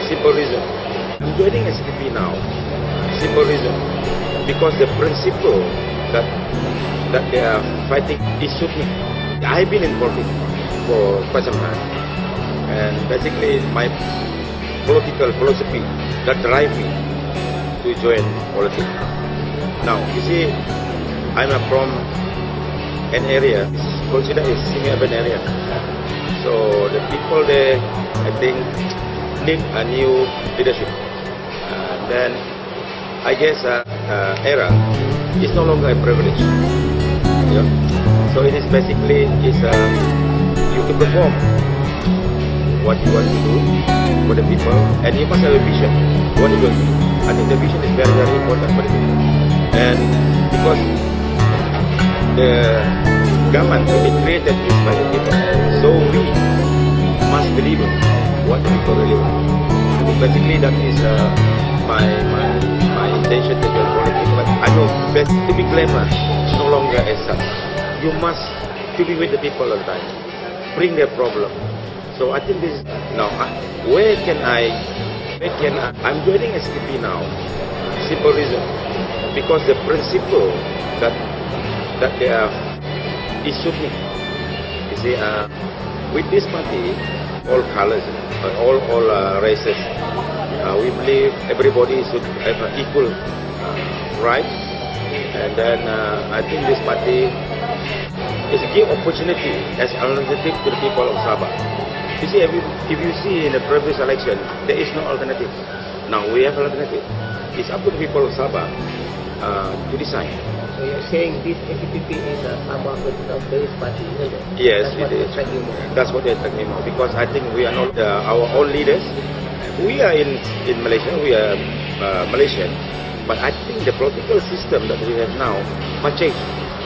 Simple reason. I'm joining SPP now. Simple reason. Because the principle that they are fighting is suit me. I've been in politics for quite some time. And basically my political philosophy that drive me to join politics. Now, you see, I'm from an area considered a semi-urban area. So the people there, I think, need a new leadership. Then I guess era is no longer a privilege. Yeah? So it is basically you to perform what you want to do for the people, and you must have a vision. What you want to do. I think the vision is very, very important for the people. And because the government will be created by the people, so we must deliver what the people really want. Basically, that is my intention to join politics. But I know best to be glamour no longer as such. You must to be with the people all the time, bring their problem. So I think this is now. Where can I? I'm joining SPP now. Simple reason, because the principle that they are is suit me. You see, with this party, all colors, all races, we believe everybody should have an equal right. And then I think this party is a give opportunity as an alternative to the people of Sabah. You see, if you see in the previous election, there is no alternative. Now we have alternative. It's up to the people of Sabah to decide. So you're saying this SPP is a Sabah based party, isn't it? Yes, it is. That's what they attract me more, because I think we are not our own leaders. We are in Malaysia. We are Malaysian, but I think the political system that we have now must change.